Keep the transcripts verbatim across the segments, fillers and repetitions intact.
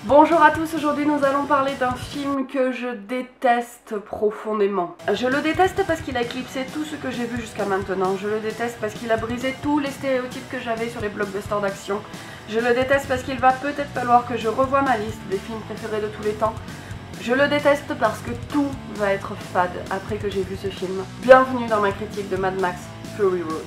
Bonjour à tous, aujourd'hui nous allons parler d'un film que je déteste profondément. Je le déteste parce qu'il a éclipsé tout ce que j'ai vu jusqu'à maintenant. Je le déteste parce qu'il a brisé tous les stéréotypes que j'avais sur les blockbusters d'action. Je le déteste parce qu'il va peut-être falloir que je revoie ma liste des films préférés de tous les temps. Je le déteste parce que tout va être fade après que j'ai vu ce film. Bienvenue dans ma critique de Mad Max Fury Road.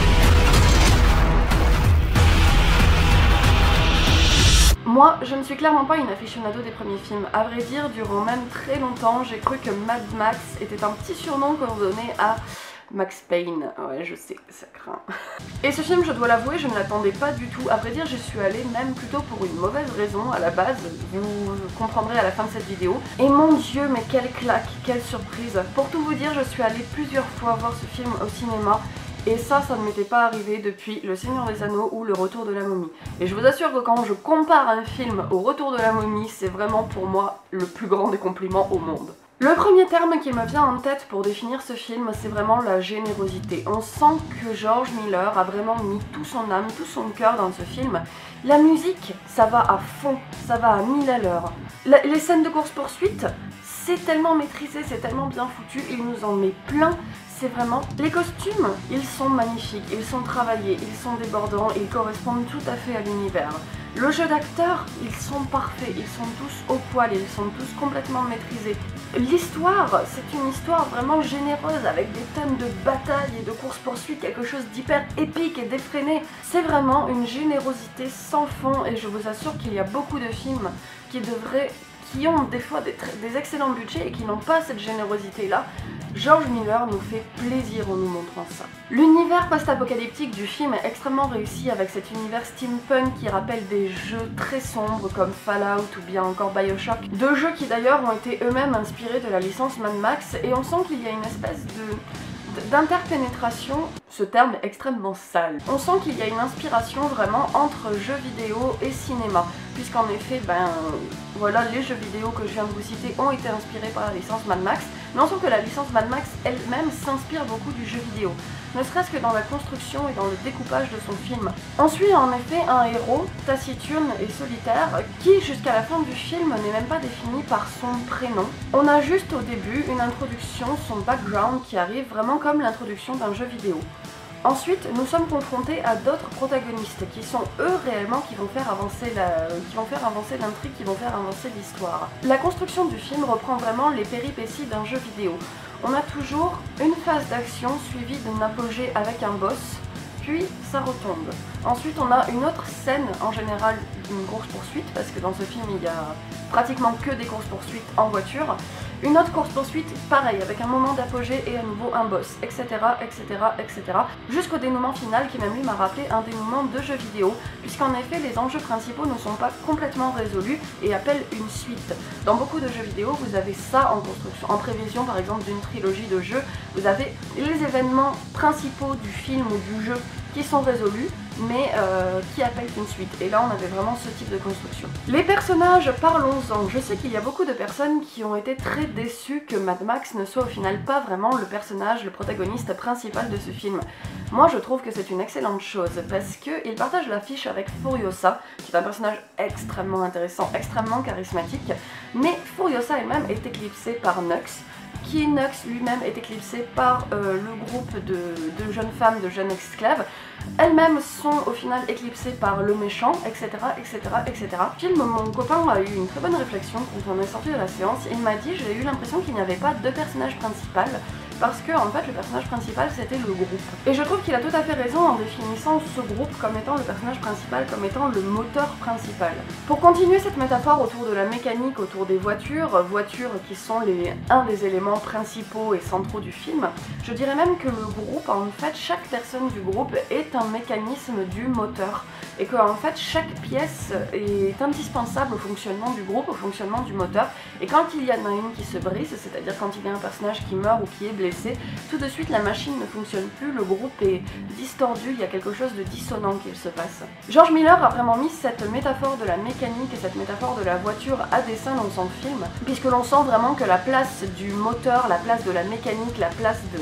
Moi, je ne suis clairement pas une aficionado des premiers films. À vrai dire, durant même très longtemps, j'ai cru que Mad Max était un petit surnom qu'on donnait à Max Payne. Ouais, je sais, ça craint. Et ce film, je dois l'avouer, je ne l'attendais pas du tout. À vrai dire, j'y suis allée même plutôt pour une mauvaise raison à la base. Vous comprendrez à la fin de cette vidéo. Et mon dieu, mais quelle claque, quelle surprise. Pour tout vous dire, je suis allée plusieurs fois voir ce film au cinéma. Et ça, ça ne m'était pas arrivé depuis Le Seigneur des Anneaux ou Le Retour de la Momie. Et je vous assure que quand je compare un film au Retour de la Momie, c'est vraiment pour moi le plus grand des compliments au monde. Le premier terme qui me vient en tête pour définir ce film, c'est vraiment la générosité. On sent que George Miller a vraiment mis tout son âme, tout son cœur dans ce film. La musique, ça va à fond, ça va à mille à l'heure. Les scènes de course-poursuite, c'est tellement maîtrisé, c'est tellement bien foutu, il nous en met plein. C'est vraiment... Les costumes, ils sont magnifiques, ils sont travaillés, ils sont débordants, ils correspondent tout à fait à l'univers. Le jeu d'acteurs, ils sont parfaits, ils sont tous au poil, ils sont tous complètement maîtrisés. L'histoire, c'est une histoire vraiment généreuse avec des thèmes de bataille et de course-poursuite, quelque chose d'hyper épique et d'effréné. C'est vraiment une générosité sans fond et je vous assure qu'il y a beaucoup de films qui devraient... qui ont des fois des, des excellents budgets et qui n'ont pas cette générosité-là. George Miller nous fait plaisir en nous montrant ça. L'univers post-apocalyptique du film est extrêmement réussi avec cet univers steampunk qui rappelle des jeux très sombres comme Fallout ou bien encore Bioshock. Deux jeux qui d'ailleurs ont été eux-mêmes inspirés de la licence Mad Max et on sent qu'il y a une espèce de... d'interpénétration, ce terme est extrêmement sale. On sent qu'il y a une inspiration vraiment entre jeux vidéo et cinéma, puisqu'en effet, ben voilà, les jeux vidéo que je viens de vous citer ont été inspirés par la licence Mad Max, mais on sent que la licence Mad Max elle-même s'inspire beaucoup du jeu vidéo, ne serait-ce que dans la construction et dans le découpage de son film. On suit en effet un héros taciturne et solitaire qui, jusqu'à la fin du film, n'est même pas défini par son prénom. On a juste au début une introduction, son background qui arrive vraiment comme l'introduction d'un jeu vidéo. Ensuite, nous sommes confrontés à d'autres protagonistes qui sont eux réellement qui vont faire avancer la, qui vont faire avancer l'intrigue, qui vont faire avancer l'histoire. La construction du film reprend vraiment les péripéties d'un jeu vidéo. On a toujours une phase d'action suivie d'un apogée avec un boss, puis ça retombe. Ensuite, on a une autre scène, en général d'une course-poursuite, parce que dans ce film, il y a pratiquement que des courses-poursuites en voiture. Une autre course-poursuite, pareil, avec un moment d'apogée et à nouveau un boss, et cetera, et cetera, et cetera. Jusqu'au dénouement final qui même lui m'a rappelé un dénouement de jeu vidéo, puisqu'en effet, les enjeux principaux ne sont pas complètement résolus et appellent une suite. Dans beaucoup de jeux vidéo, vous avez ça en construction, en prévision par exemple d'une trilogie de jeux, vous avez les événements principaux du film ou du jeu qui sont résolus, mais euh, qui appellent une suite. Et là, on avait vraiment ce type de construction. Les personnages, parlons-en. Je sais qu'il y a beaucoup de personnes qui ont été très déçues que Mad Max ne soit au final pas vraiment le personnage, le protagoniste principal de ce film. Moi, je trouve que c'est une excellente chose, parce qu'il partage l'affiche avec Furiosa, qui est un personnage extrêmement intéressant, extrêmement charismatique, mais Furiosa elle-même est éclipsée par Nux, qui Nux lui-même est éclipsé par euh, le groupe de, de jeunes femmes, de jeunes esclaves. Elles-mêmes sont au final éclipsées par le méchant, et cetera, et cetera, et cetera. Film, mon copain a eu une très bonne réflexion quand on est sorti de la séance. Il m'a dit, j'ai eu l'impression qu'il n'y avait pas de personnage principal, parce que en fait le personnage principal c'était le groupe. Et je trouve qu'il a tout à fait raison en définissant ce groupe comme étant le personnage principal, comme étant le moteur principal. Pour continuer cette métaphore autour de la mécanique, autour des voitures, voitures qui sont les, un des éléments principaux et centraux du film, je dirais même que le groupe, en fait, chaque personne du groupe est un mécanisme du moteur. Et que en fait chaque pièce est indispensable au fonctionnement du groupe, au fonctionnement du moteur. Et quand il y en a une qui se brise, c'est-à-dire quand il y a un personnage qui meurt ou qui est blessé, tout de suite la machine ne fonctionne plus, le groupe est distordu, il y a quelque chose de dissonant qui se passe. George Miller a vraiment mis cette métaphore de la mécanique et cette métaphore de la voiture à dessein dans son film, puisque l'on sent vraiment que la place du moteur, la place de la mécanique, la place de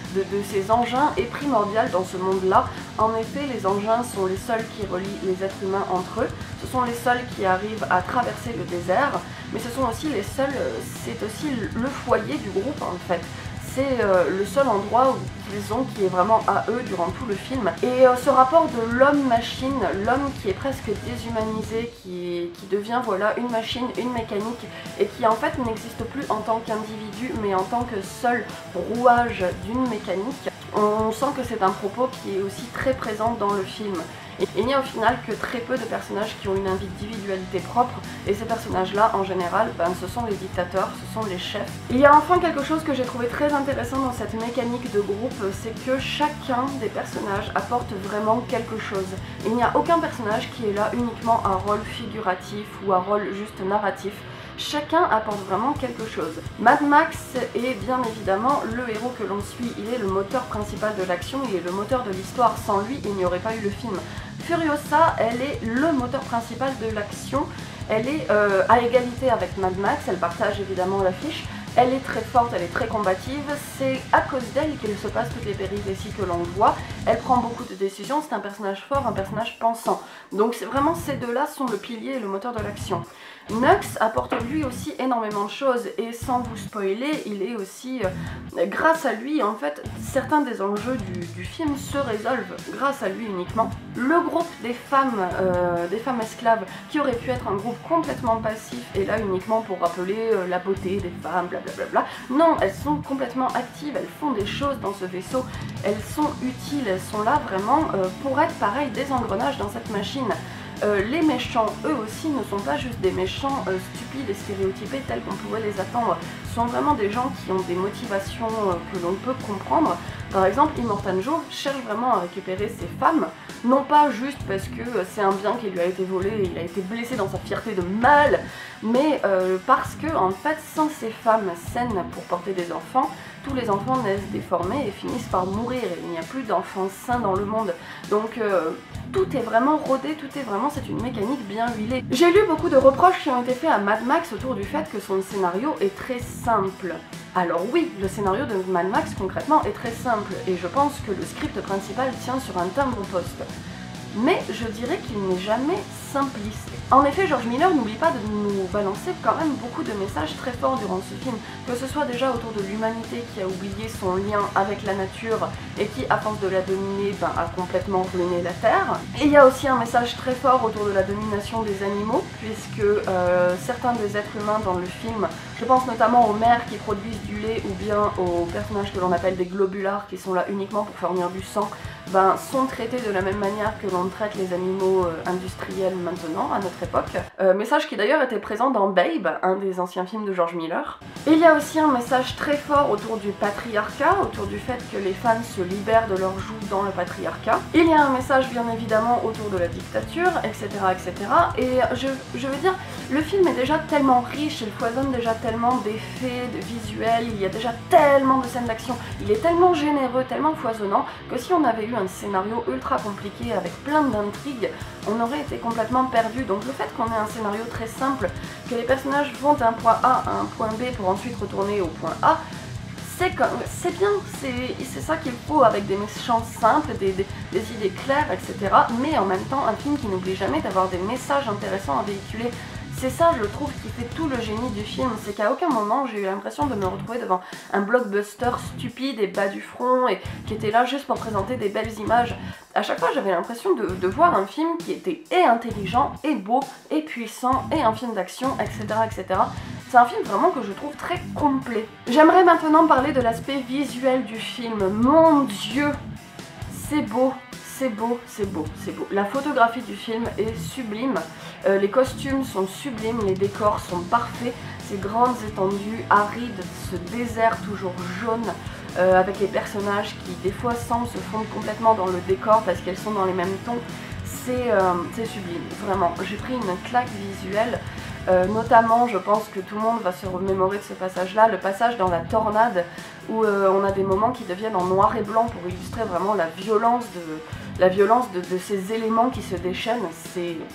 de, de ces engins est primordial dans ce monde-là. En effet, les engins sont les seuls qui relient les êtres humains entre eux, ce sont les seuls qui arrivent à traverser le désert, mais ce sont aussi les seuls, c'est aussi le foyer du groupe en fait. C'est euh, le seul endroit où ils ont qui est vraiment à eux durant tout le film. Et euh, ce rapport de l'homme-machine, l'homme qui est presque déshumanisé, qui, qui devient voilà une machine, une mécanique, et qui en fait n'existe plus en tant qu'individu, mais en tant que seul rouage d'une mécanique, on sent que c'est un propos qui est aussi très présent dans le film. Et il n'y a au final que très peu de personnages qui ont une individualité propre, et ces personnages-là, en général, ben, ce sont les dictateurs, ce sont les chefs. Il y a enfin quelque chose que j'ai trouvé très intéressant dans cette mécanique de groupe, c'est que chacun des personnages apporte vraiment quelque chose. Il n'y a aucun personnage qui est là uniquement un rôle figuratif ou un rôle juste narratif. Chacun apporte vraiment quelque chose. Mad Max est bien évidemment le héros que l'on suit, il est le moteur principal de l'action, il est le moteur de l'histoire, sans lui il n'y aurait pas eu le film. Furiosa, elle est le moteur principal de l'action, elle est euh, à égalité avec Mad Max, elle partage évidemment l'affiche, elle est très forte, elle est très combative, c'est à cause d'elle qu'il se passe toutes les péripéties que l'on voit, elle prend beaucoup de décisions, c'est un personnage fort, un personnage pensant. Donc c'est vraiment ces deux-là sont le pilier et le moteur de l'action. Nux apporte lui aussi énormément de choses et sans vous spoiler, il est aussi, euh, grâce à lui en fait, certains des enjeux du, du film se résolvent grâce à lui uniquement. Le groupe des femmes, euh, des femmes esclaves qui aurait pu être un groupe complètement passif et là uniquement pour rappeler euh, la beauté des femmes, blablabla. Non, elles sont complètement actives, elles font des choses dans ce vaisseau, elles sont utiles, elles sont là vraiment euh, pour être pareil des engrenages dans cette machine. Euh, les méchants, eux aussi, ne sont pas juste des méchants euh, stupides et stéréotypés tels qu'on pourrait les attendre. Ce sont vraiment des gens qui ont des motivations euh, que l'on peut comprendre. Par exemple, Immortan Joe cherche vraiment à récupérer ses femmes, non pas juste parce que euh, c'est un bien qui lui a été volé et il a été blessé dans sa fierté de mâle, mais euh, parce que, en fait, sans ces femmes saines pour porter des enfants, tous les enfants naissent déformés et finissent par mourir, et il n'y a plus d'enfants sains dans le monde. Donc euh, tout est vraiment rodé, tout est vraiment, c'est une mécanique bien huilée. J'ai lu beaucoup de reproches qui ont été faits à Mad Max autour du fait que son scénario est très simple. Alors oui, le scénario de Mad Max concrètement est très simple, et je pense que le script principal tient sur un timbre-poste. Mais je dirais qu'il n'est jamais simpliste. En effet, George Miller n'oublie pas de nous balancer quand même beaucoup de messages très forts durant ce film, que ce soit déjà autour de l'humanité qui a oublié son lien avec la nature et qui, à force de la dominer, ben, a complètement ruiné la Terre. Et il y a aussi un message très fort autour de la domination des animaux, puisque euh, certains des êtres humains dans le film, je pense notamment aux mères qui produisent du lait ou bien aux personnages que l'on appelle des globulards qui sont là uniquement pour fournir du sang, ben, sont traités de la même manière que l'on traite les animaux euh, industriels maintenant, à notre époque. Euh, message qui d'ailleurs était présent dans Babe, un des anciens films de George Miller. Et il y a aussi un message très fort autour du patriarcat, autour du fait que les femmes se libèrent de leur joug dans le patriarcat. Il y a un message bien évidemment autour de la dictature, et cetera et cetera. Et je, je veux dire, le film est déjà tellement riche, il foisonne déjà tellement d'effets, de visuels, il y a déjà tellement de scènes d'action, il est tellement généreux, tellement foisonnant, que si on avait eu un scénario ultra compliqué avec plein d'intrigues, on aurait été complètement perdu. Donc le fait qu'on ait un scénario très simple, que les personnages vont d'un point A à un point B pour ensuite retourner au point A, c'est bien, c'est ça qu'il faut avec des méchants simples, des, des, des idées claires, et cetera. Mais en même temps, un film qui n'oublie jamais d'avoir des messages intéressants à véhiculer. C'est ça, je trouve, qui fait tout le génie du film, c'est qu'à aucun moment j'ai eu l'impression de me retrouver devant un blockbuster stupide et bas du front et qui était là juste pour présenter des belles images. À chaque fois j'avais l'impression de, de voir un film qui était et intelligent, et beau, et puissant, et un film d'action, et cetera et cetera. C'est un film vraiment que je trouve très complet. J'aimerais maintenant parler de l'aspect visuel du film. Mon Dieu, c'est beau. C'est beau, c'est beau, c'est beau. La photographie du film est sublime, euh, les costumes sont sublimes, les décors sont parfaits, ces grandes étendues arides, ce désert toujours jaune, euh, avec les personnages qui des fois semblent se fondre complètement dans le décor parce qu'elles sont dans les mêmes tons, c'est euh, sublime, vraiment. J'ai pris une claque visuelle. Euh, notamment, je pense que tout le monde va se remémorer de ce passage-là, le passage dans la tornade, où euh, on a des moments qui deviennent en noir et blanc pour illustrer vraiment la violence de, la violence de, de ces éléments qui se déchaînent. C'est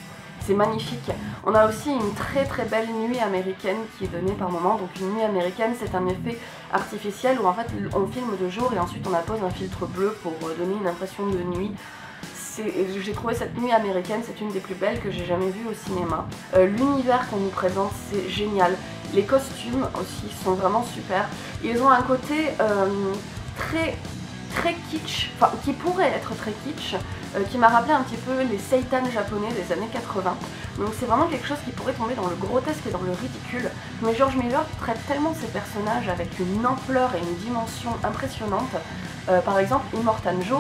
c'est magnifique. On a aussi une très très belle nuit américaine qui est donnée par moment. Donc une nuit américaine, c'est un effet artificiel où en fait on filme de jour et ensuite on appose un filtre bleu pour donner une impression de nuit. J'ai trouvé cette nuit américaine, c'est une des plus belles que j'ai jamais vues au cinéma. Euh, L'univers qu'on nous présente, c'est génial. Les costumes aussi sont vraiment super. Ils ont un côté euh, très très kitsch, enfin qui pourrait être très kitsch, euh, qui m'a rappelé un petit peu les seitan japonais des années quatre-vingts. Donc c'est vraiment quelque chose qui pourrait tomber dans le grotesque et dans le ridicule. Mais George Miller traite tellement ses personnages avec une ampleur et une dimension impressionnante. Euh, par exemple, Immortan Joe,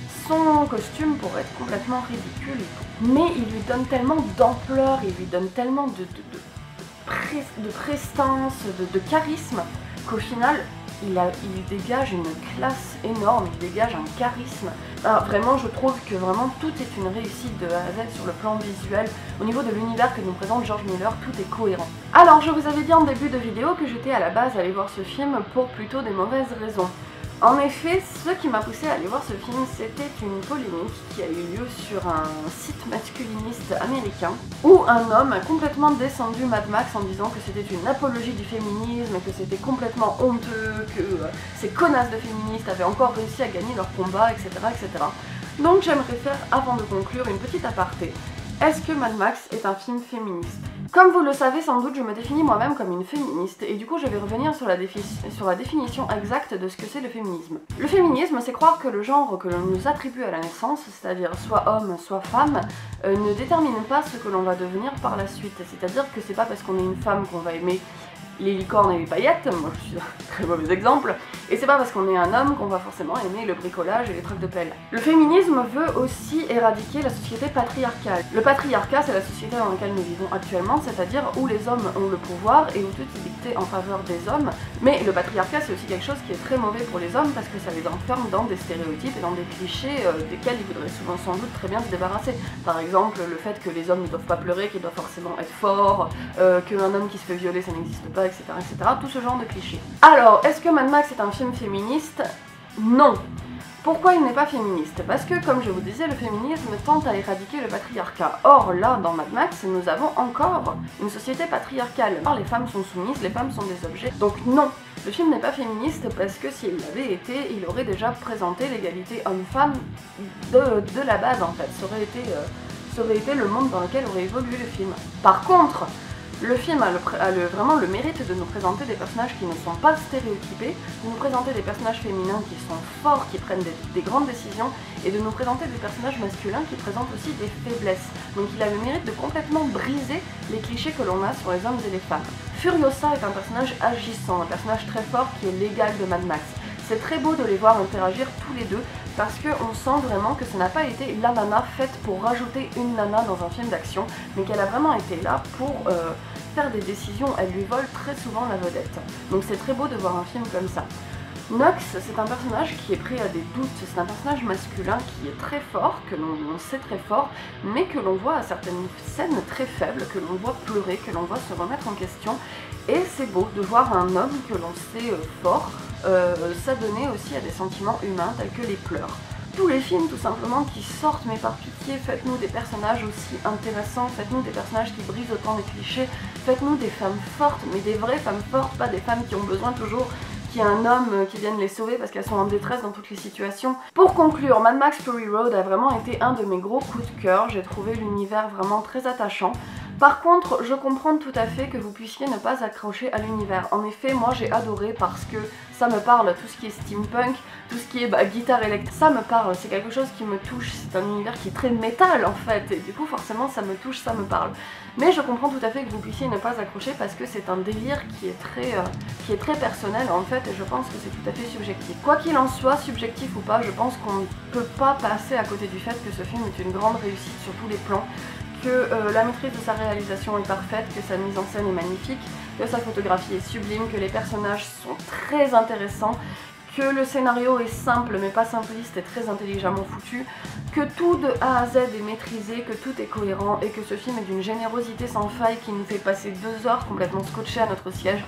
son costume pourrait être complètement ridicule, mais il lui donne tellement d'ampleur, il lui donne tellement de, de, de, pré, de prestance, de, de charisme, qu'au final, il, a, il dégage une classe énorme, il dégage un charisme. Alors, vraiment, je trouve que vraiment tout est une réussite de A à Z sur le plan visuel. Au niveau de l'univers que nous présente George Miller, tout est cohérent. Alors, je vous avais dit en début de vidéo que j'étais à la base allée voir ce film pour plutôt des mauvaises raisons. En effet, ce qui m'a poussé à aller voir ce film, c'était une polémique qui a eu lieu sur un site masculiniste américain où un homme a complètement descendu Mad Max en disant que c'était une apologie du féminisme, que c'était complètement honteux, que ces connasses de féministes avaient encore réussi à gagner leur combat, et cetera et cetera. Donc j'aimerais faire, avant de conclure, une petite aparté. Est-ce que Mad Max est un film féministe? Comme vous le savez sans doute, je me définis moi-même comme une féministe, et du coup je vais revenir sur la, sur la définition exacte de ce que c'est le féminisme. Le féminisme, c'est croire que le genre que l'on nous attribue à la naissance, c'est-à-dire soit homme, soit femme, euh, ne détermine pas ce que l'on va devenir par la suite. C'est-à-dire que c'est pas parce qu'on est une femme qu'on va aimer les licornes et les paillettes, moi je suis un très mauvais exemple, et c'est pas parce qu'on est un homme qu'on va forcément aimer le bricolage et les trucs de pelle. Le féminisme veut aussi éradiquer la société patriarcale. Le patriarcat, c'est la société dans laquelle nous vivons actuellement, c'est-à-dire où les hommes ont le pouvoir et où tout est dicté en faveur des hommes, mais le patriarcat c'est aussi quelque chose qui est très mauvais pour les hommes parce que ça les enferme dans des stéréotypes et dans des clichés euh, desquels ils voudraient souvent sans doute très bien se débarrasser. Par exemple, le fait que les hommes ne doivent pas pleurer, qu'ils doivent forcément être forts, euh, qu'un homme qui se fait violer ça n'existe pas, et cetera, et cetera, tout ce genre de clichés. Alors, est-ce que Mad Max est un film féministe? Non. Pourquoi il n'est pas féministe? Parce que, comme je vous disais, le féminisme tente à éradiquer le patriarcat. Or, là, dans Mad Max, nous avons encore une société patriarcale. Alors, les femmes sont soumises, les femmes sont des objets. Donc non, le film n'est pas féministe parce que s'il l'avait été, il aurait déjà présenté l'égalité homme-femme de, de la base, en fait. Ça aurait été, euh, ça aurait été le monde dans lequel aurait évolué le film. Par contre, le film a, le, a le, vraiment le mérite de nous présenter des personnages qui ne sont pas stéréotypés, de nous présenter des personnages féminins qui sont forts, qui prennent des, des grandes décisions, et de nous présenter des personnages masculins qui présentent aussi des faiblesses. Donc il a le mérite de complètement briser les clichés que l'on a sur les hommes et les femmes. Furiosa est un personnage agissant, un personnage très fort qui est l'égal de Mad Max. C'est très beau de les voir interagir tous les deux, parce qu'on sent vraiment que ça n'a pas été la nana faite pour rajouter une nana dans un film d'action, mais qu'elle a vraiment été là pour euh, faire des décisions, elle lui vole très souvent la vedette. Donc c'est très beau de voir un film comme ça. Nox, c'est un personnage qui est prêt à des doutes, c'est un personnage masculin qui est très fort, que l'on sait très fort, mais que l'on voit à certaines scènes très faibles, que l'on voit pleurer, que l'on voit se remettre en question, et c'est beau de voir un homme que l'on sait euh, fort, euh, s'adonner aussi à des sentiments humains tels que les pleurs. Tous les films tout simplement qui sortent, mais par pitié, faites-nous des personnages aussi intéressants, faites-nous des personnages qui brisent autant les clichés, faites-nous des femmes fortes, mais des vraies femmes fortes, pas des femmes qui ont besoin toujours qu'il y ait un homme qui vienne les sauver parce qu'elles sont en détresse dans toutes les situations. Pour conclure, Mad Max Fury Road a vraiment été un de mes gros coups de cœur, j'ai trouvé l'univers vraiment très attachant. Par contre, je comprends tout à fait que vous puissiez ne pas accrocher à l'univers. En effet, moi j'ai adoré parce que ça me parle, tout ce qui est steampunk, tout ce qui est bah, guitare électrique, ça me parle, c'est quelque chose qui me touche, c'est un univers qui est très métal en fait, et du coup forcément ça me touche, ça me parle. Mais je comprends tout à fait que vous puissiez ne pas accrocher parce que c'est un délire qui est très, euh, qui est très personnel en fait, et je pense que c'est tout à fait subjectif. Quoi qu'il en soit, subjectif ou pas, je pense qu'on ne peut pas passer à côté du fait que ce film est une grande réussite sur tous les plans, que euh, la maîtrise de sa réalisation est parfaite, que sa mise en scène est magnifique, que sa photographie est sublime, que les personnages sont très intéressants, que le scénario est simple mais pas simpliste et très intelligemment foutu, que tout de A à Z est maîtrisé, que tout est cohérent et que ce film est d'une générosité sans faille qui nous fait passer deux heures complètement scotchés à notre siège.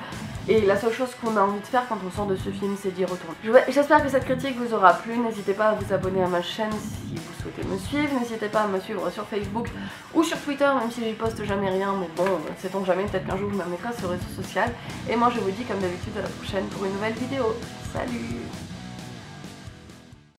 Et la seule chose qu'on a envie de faire quand on sort de ce film, c'est d'y retourner. J'espère que cette critique vous aura plu. N'hésitez pas à vous abonner à ma chaîne si vous souhaitez me suivre. N'hésitez pas à me suivre sur Facebook ou sur Twitter, même si j'y poste jamais rien. Mais bon, sait-on jamais, peut-être qu'un jour je me mettrai sur le réseau social. Et moi je vous dis comme d'habitude à la prochaine pour une nouvelle vidéo. Salut!